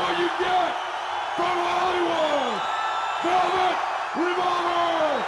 what you get from Hollywood, Velvet Revolver!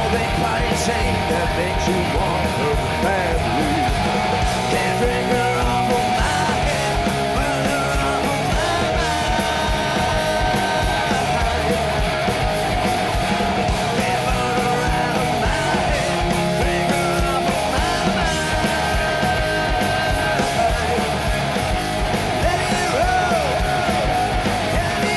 big party chain that makes you want her badly. Can't bring her off of my head, burn her off of my mind. Can't burn her out of my head, bring her off of my mind. Let it roll, let me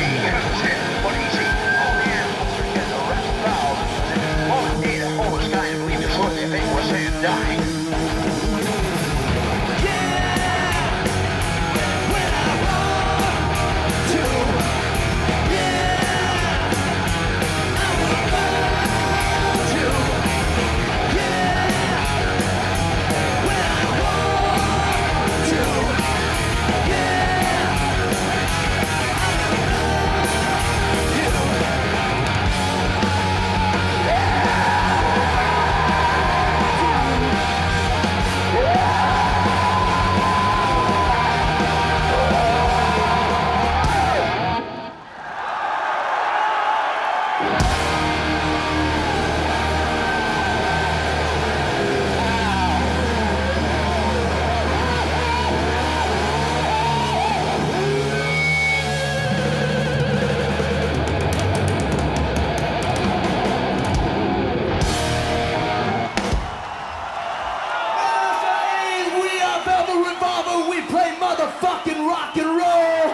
Motherfucking rock and roll!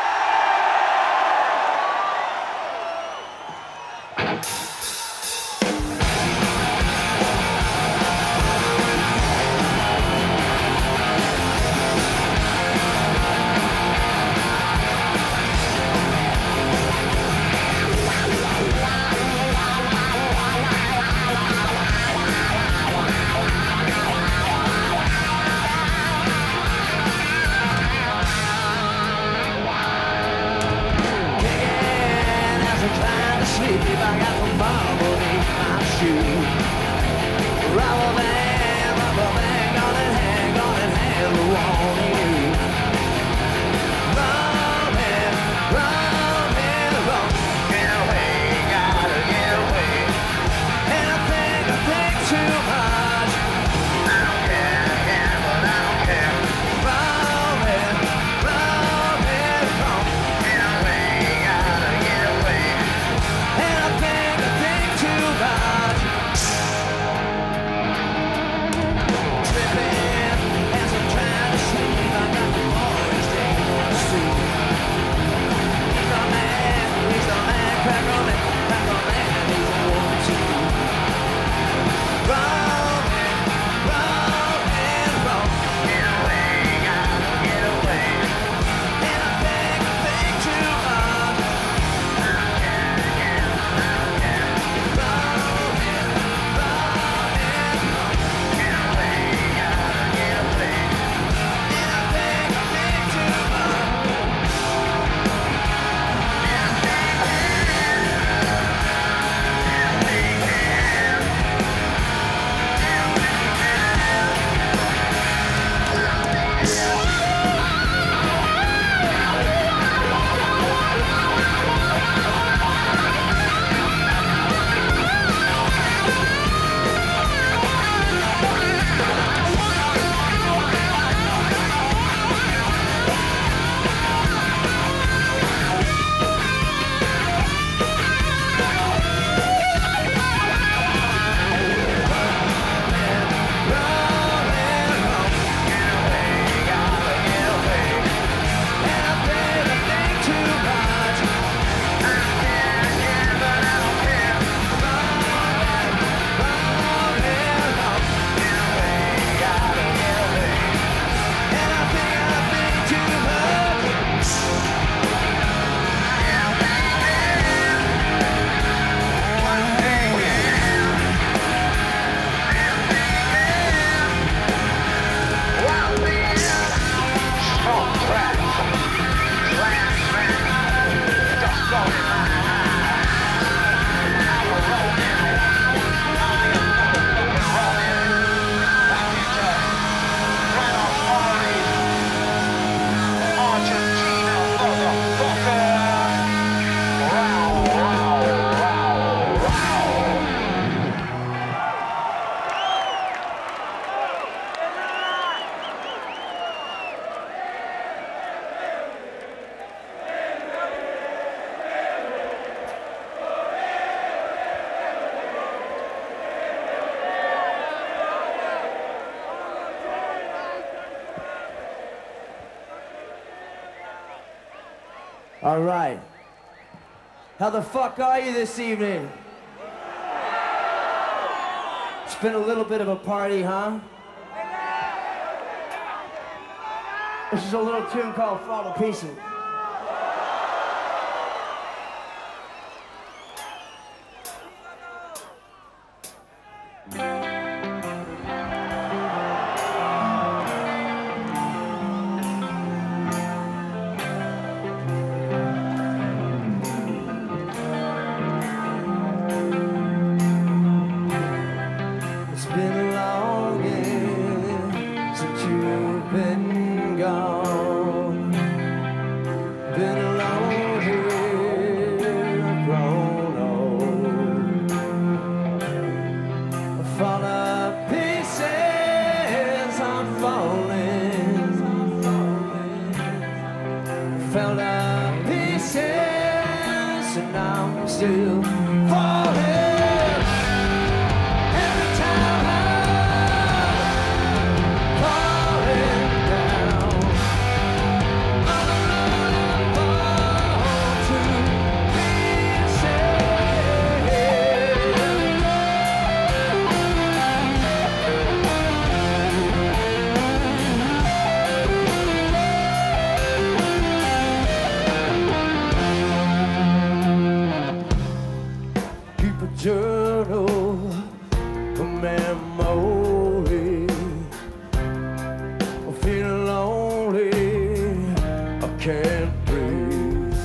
I got the marble beneath my shoe. Rubber band, gonna hang the wall on you. Run, get away, gotta get away. And I think too much. I don't care, but I don't care. Run, get away, gotta get away. And I think too much. Tripping as I'm trying to sleep. I got the boys taking on the street. He's a man, crack on it, he's a woman too. Run, get away, gotta get away. And I think too much. All right. How the fuck are you this evening? It's been a little bit of a party, huh? This is a little tune called Fall to Pieces. Fell to pieces, and I'm still falling. Every time I'm falling down, all alone I fall to journal, a memory. I feel lonely, I can't breathe.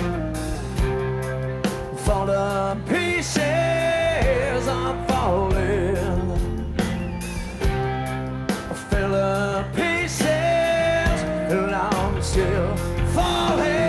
Fall to pieces, I'm falling. I fell to pieces, and I'm still falling.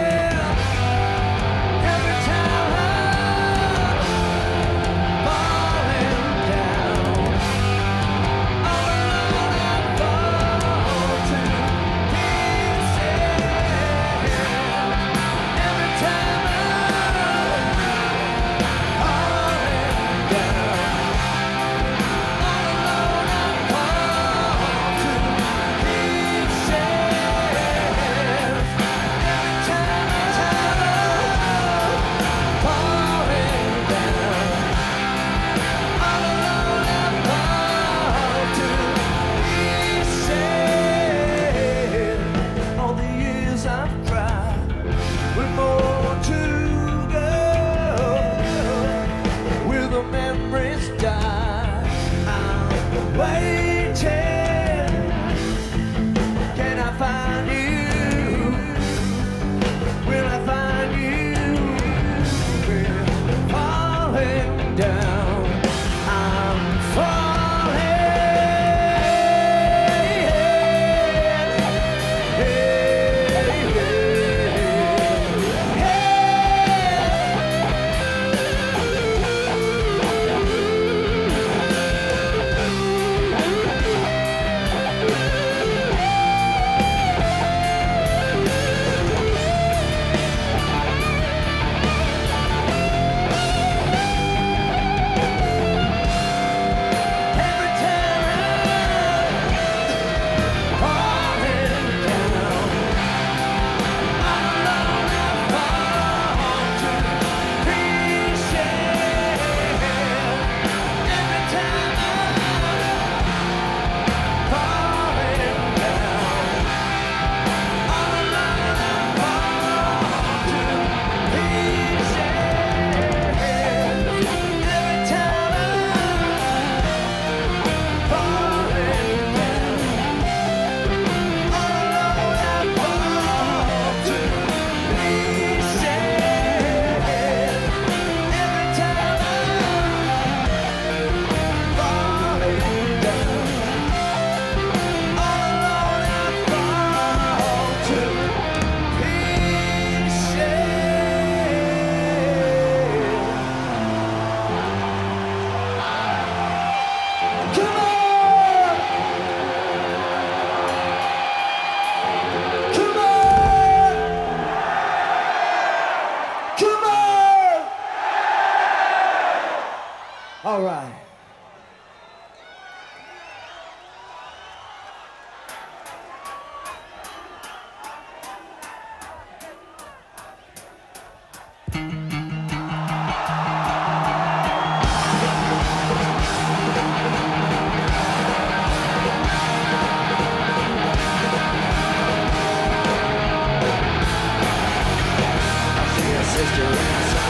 All right.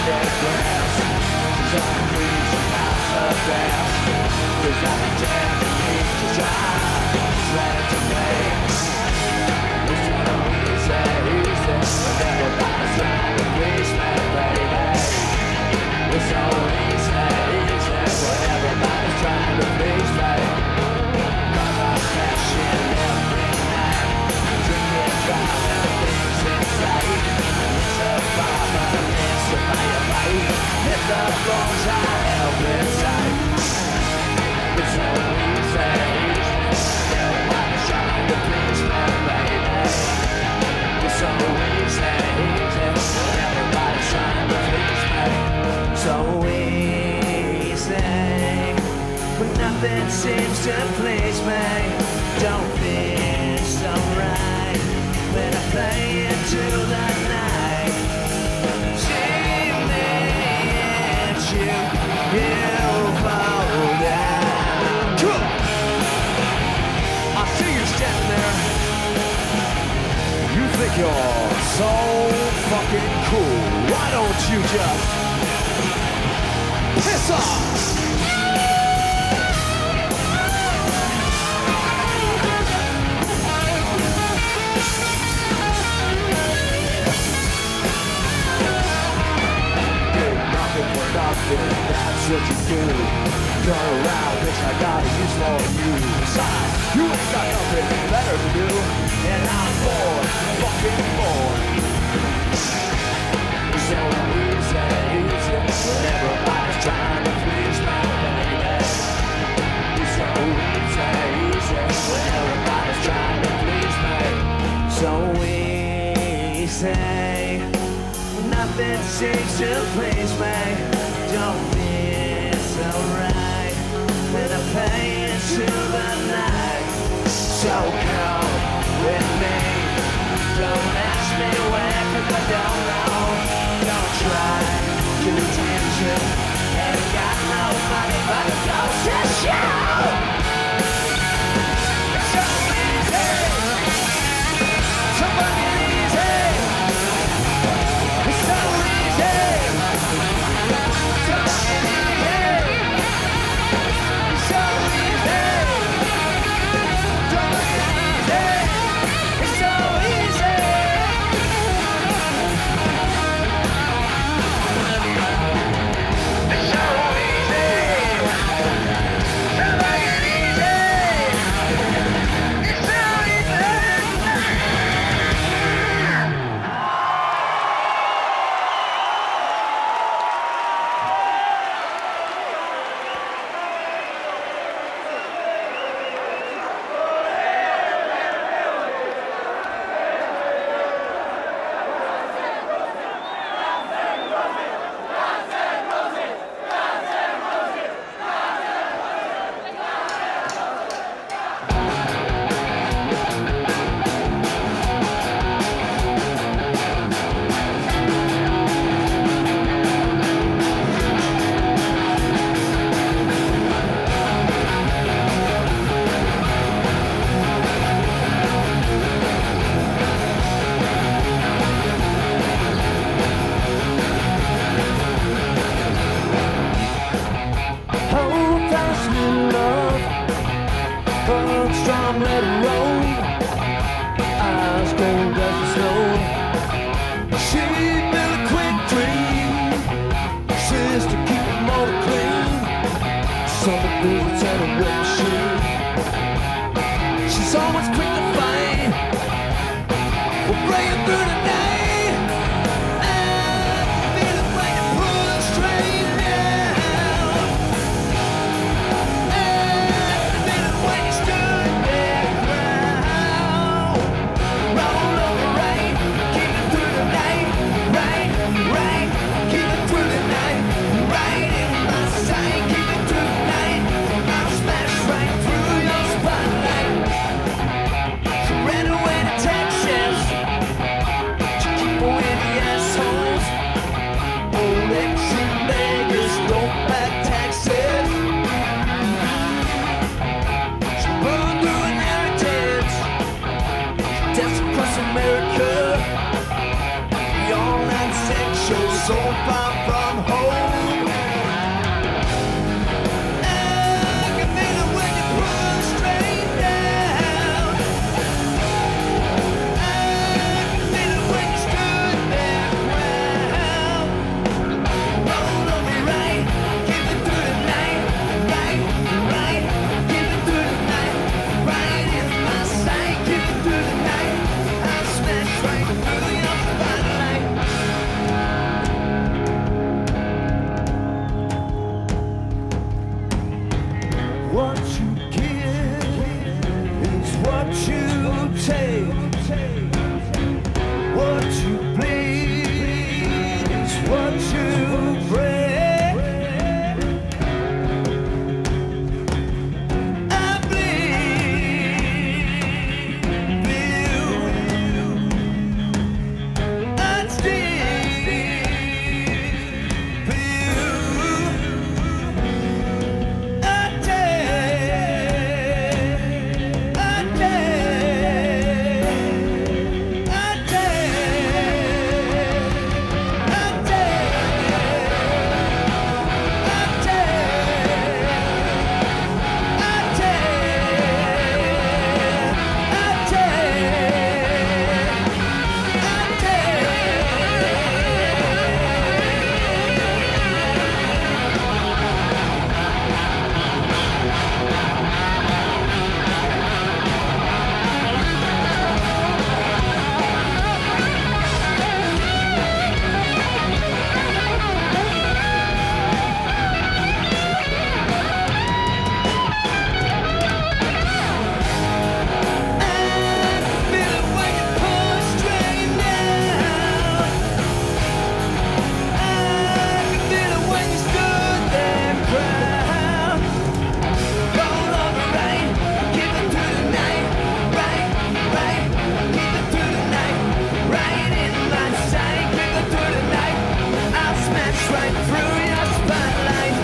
dead grass. She's on the breeze, she's not so fast. There's nothing dead for me to try. It's ready to make. It's so easy, easy. But everybody's trying to please me, baby. It's so easy, easy. But everybody's trying to please me. Cause I'm crashing every night. Drinking, driving, things inside. It's a problem, it's a firefight. Hit the floors, I help inside. It's so easy, easy. Everybody's trying to please me, baby. It's so easy, easy. Everybody's trying to please me. So easy. But nothing seems to please me. Don't feel so right when I play into the night. See me and you fall down. Cool. I see you standing there. You think you're so fucking cool. Why don't you just piss off? That's what you do. Turn around, bitch, I got a use for you. Besides, you ain't got nothing better to do. And I'm bored, fucking bored. So easy, easy. When everybody's trying to please me, baby. So easy, easy. When everybody's trying to please me. So easy. Nothing seems to please me. Don't feel so right when I play into the night. So come with me. Don't ask me where, 'cause I don't know. Don't try to attention. Ain't got no money, but it goes to show. So easy. So fucking easy. It's so easy. So fucking easy. It's so easy. So fucking easy. It's so easy. It's so easy. So fucking easy. It's so easy. Strong red road, eyes cold as the snow. She built a quick dream, says to keep the motor clean. Summer boots and a wet machine. She's always quick to fight. We're praying through the night. I'm feeling right to pull the string down. I'm feeling when you stood there ground. Roll over right, keep it through the night. Right, right, keep it through the night. Right in my sight, keep it through the night. I'll smash through your spotlight.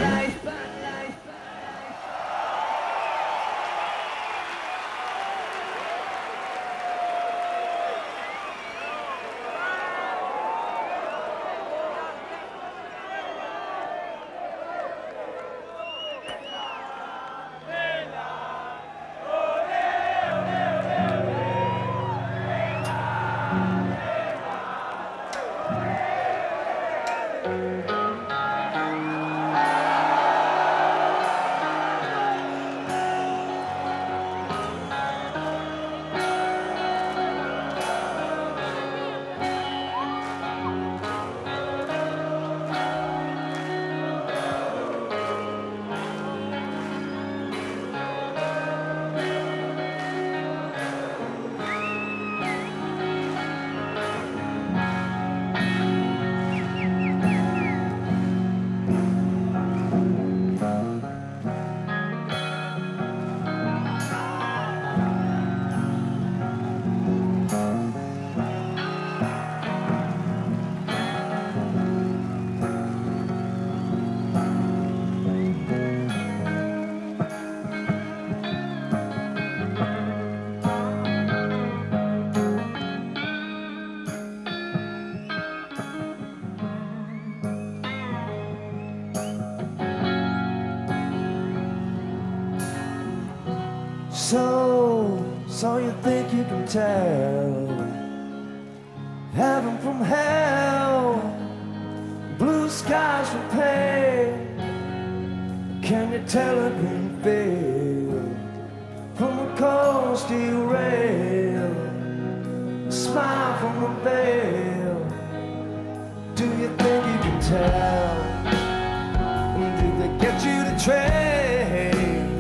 So you think you can tell heaven from hell, blue skies from pain? Can you tell a green field from a cold steel rail, a smile from a veil? Do you think you can tell? Did they get you to trade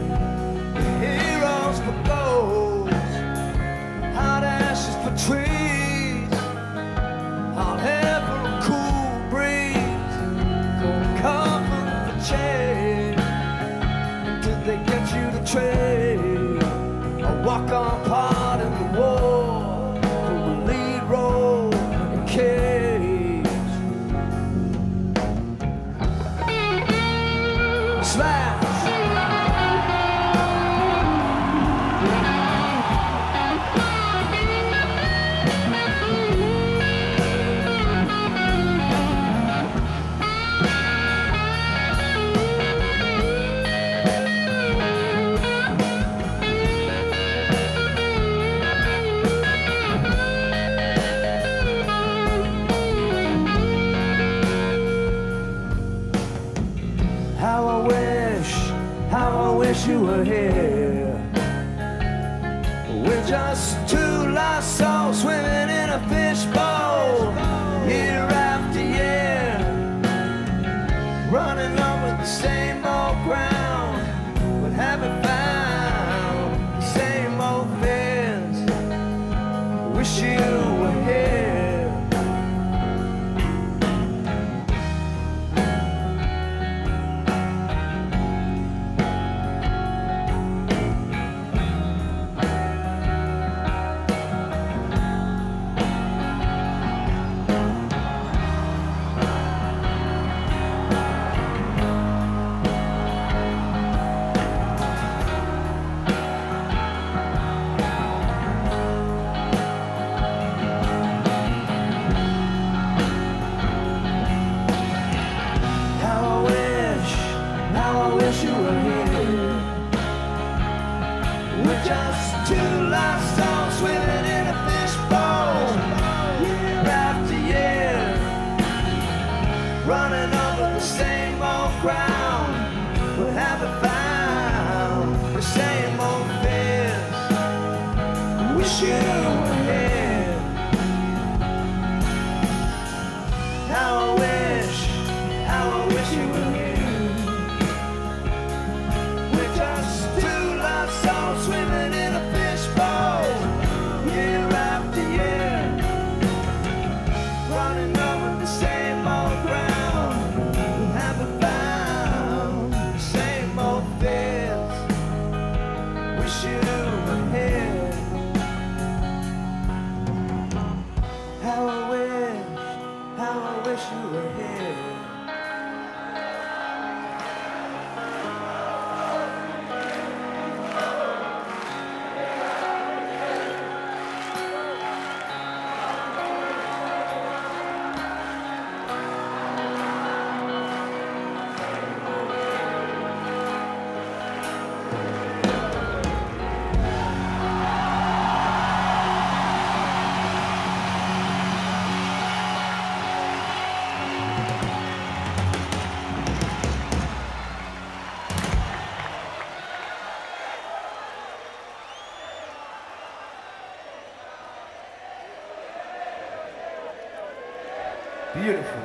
heroes for gold, hot ashes for trees, hot air for a cool breeze, cold comfort for change? Did they get you to trade a walk-on part in the war for a lead role in Cage? Slash! How I wish you were here. We're just two lost souls swimming in a fishbowl, year after year, running over the same old ground, but haven't found the same old fears. Wish you were here. You were here. We're just two lost souls swimming in a fishbowl, year after year, running over the same old ground, but haven't found the same old fears. Wish you were here. How I wish you were here. Swimming in a fishbowl, year after year, running over the same old ground, haven't found the same old fears. Wish you were here. Beautiful.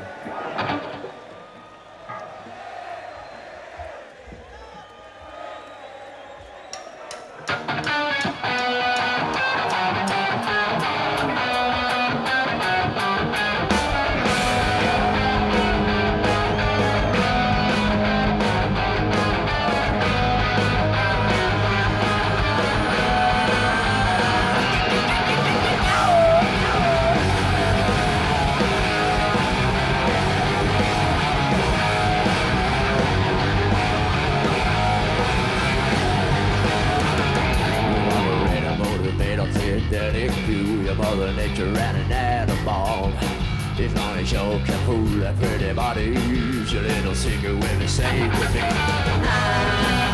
Mother Nature and an animal. If only show can fool that pretty bodies, your little secret will be safe with me.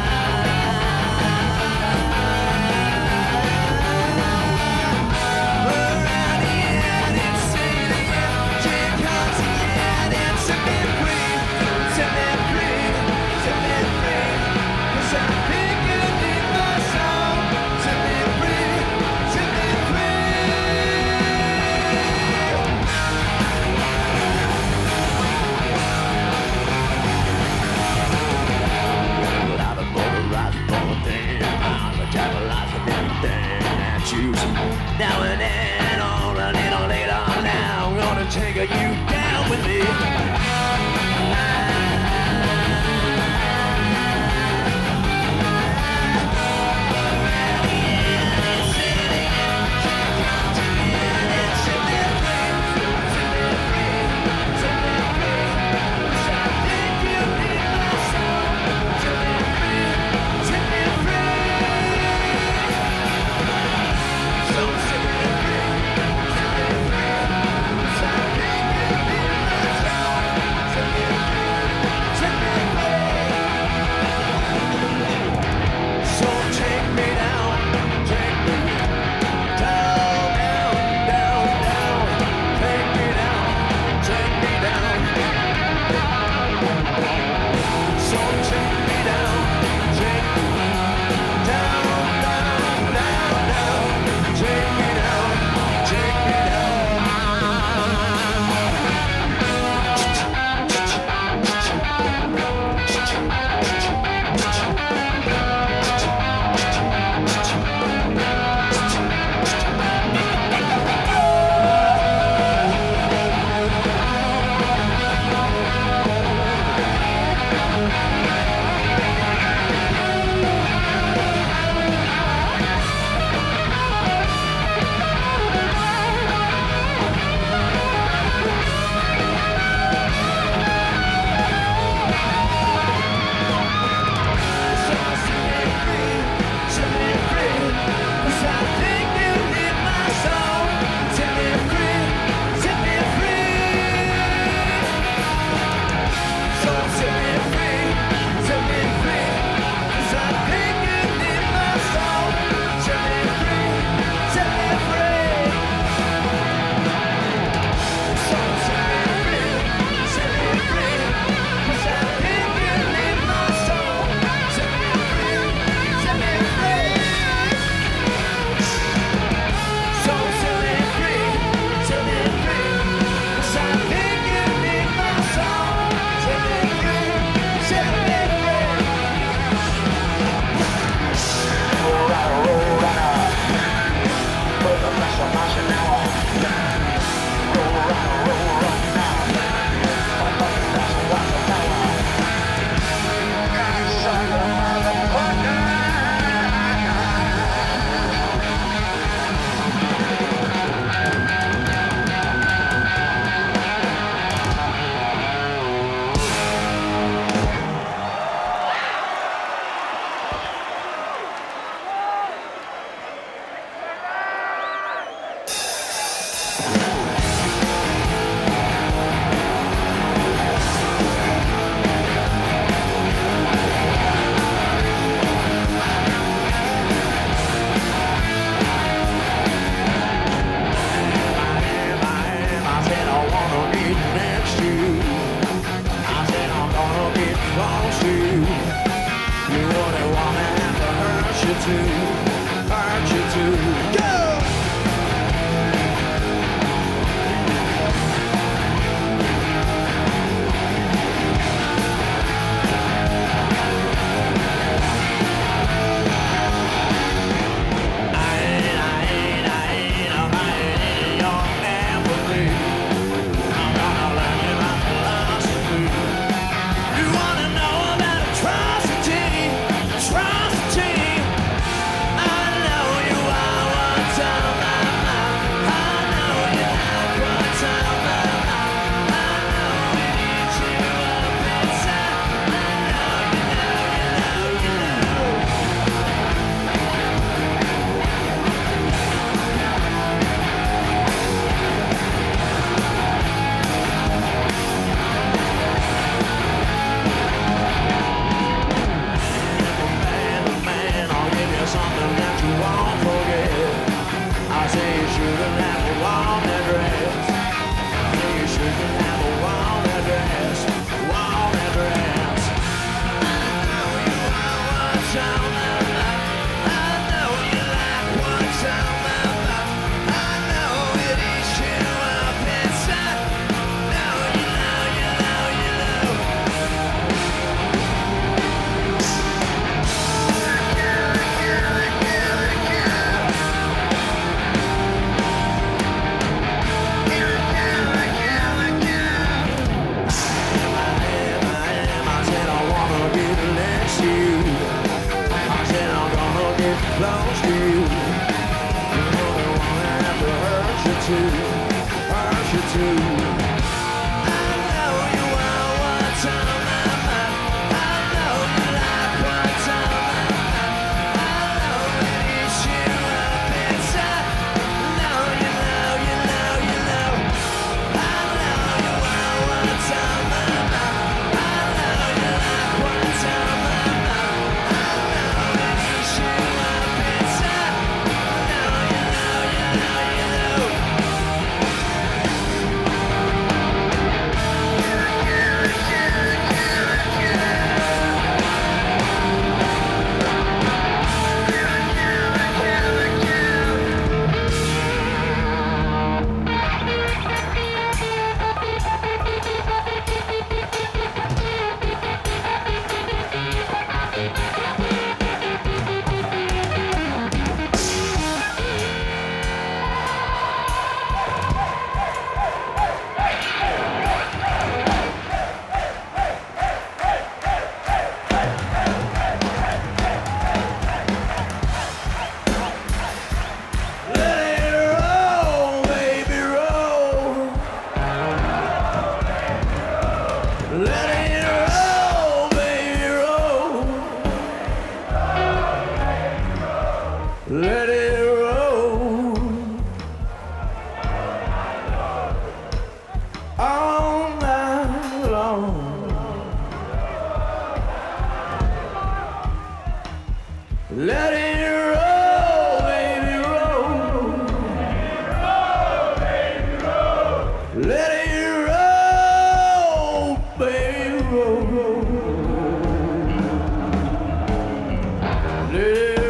Now and then, or a little later now, I'm gonna take you down with me. you. You're the one that ever hurt you too, hurt you too. I know you are what's on my mind. I know you like what's on my mind. I know it eats you up inside. Know you know, you know, you know. I know you are what's on my mind. I know you like what's on my mind. I know it eats you up inside. Know you know, you know, you know. Let it roll all night long. Let it roll, baby, roll. Let it roll, baby, roll. Let it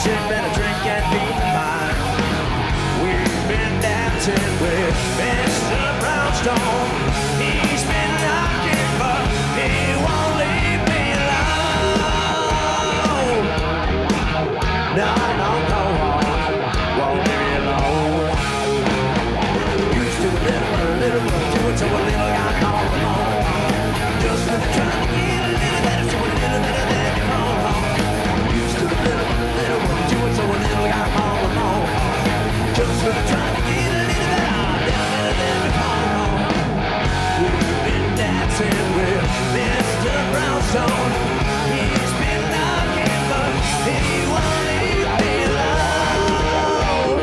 dancing, better drink and be mine. We've been dancing with Mr. Brownstone. He's been knocking, but he won't leave me alone. No, no, no, won't leave me alone. Used to a little, do it to a little guy called Ramon. Just really trying to get a little better, so a little better than you know. Used to a little, do it to a little guy called Ramon. Just really trying to get a little better than you know. We've been dancing with Mr. Brownstone. He's been knocking, but he won't leave me alone.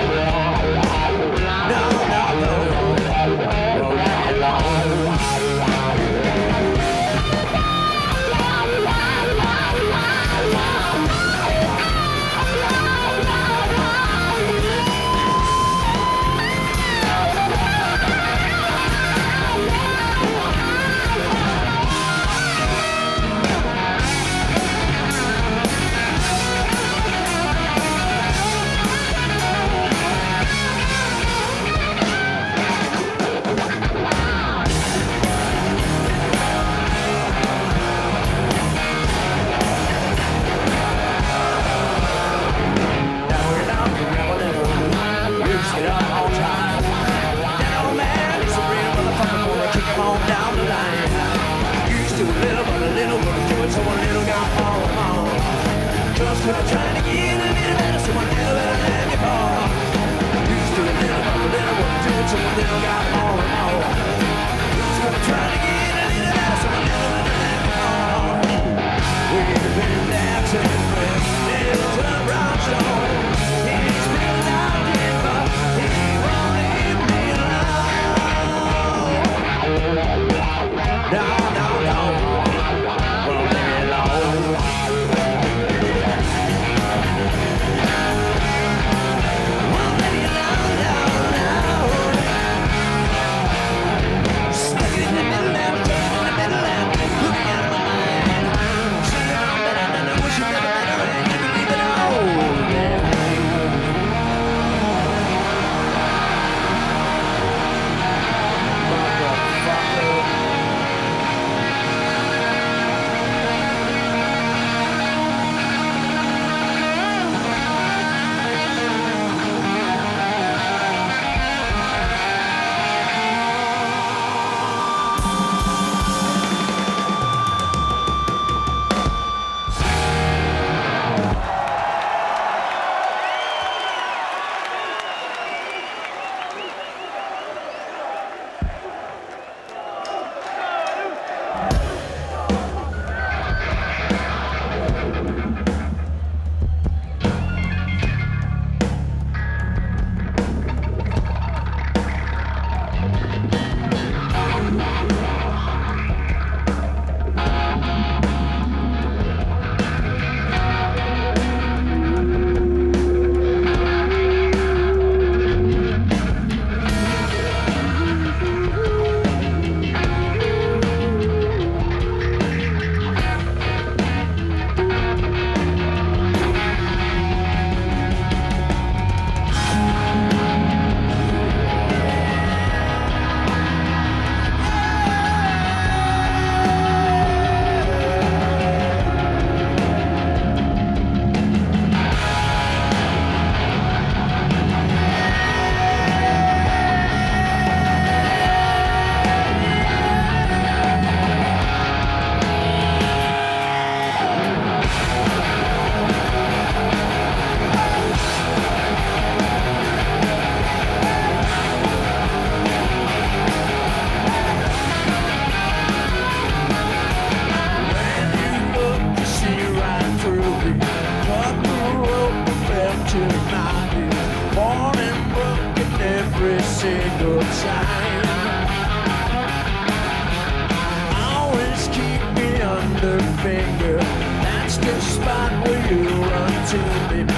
No, no, no, won't leave me alone. Trying to get a little better, so a little better than before. Used to a little, do it so a little got more and more. Used to trying to get a little better, so a little better than before. We've been dancing with Mr. Brownstone. He's been knocking, but he won't leave me alone. No, no, no, won't leave me alone. Single time. Always keep me under finger. That's the spot where you run to me.